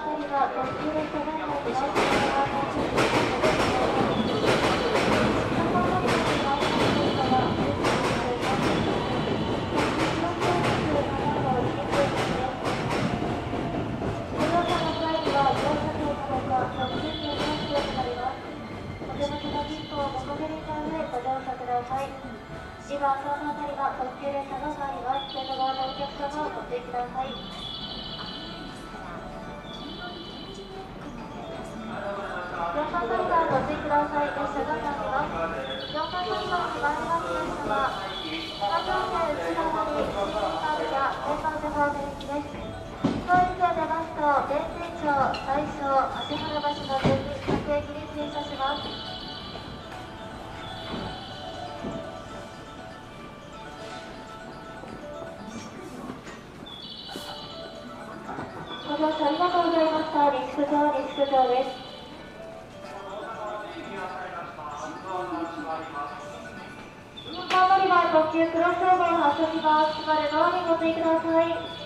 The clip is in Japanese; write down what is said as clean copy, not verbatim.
りは特急列車が入ります。今、その辺りは特急列車が参ります。線路側のお客様をご注意ください。4番乗り場ご注意ください。列車が参ります。4番乗り場に参ります列車は、3両線内側に新幹線、電波手方面行きです。当駅を出ますと、弁天町、大正、芦原橋の順に各駅に停車します。ご乗車ありがとうございました。陸上です。4番乗り場特急クロスオーバー発車します。しばらくご注意ください。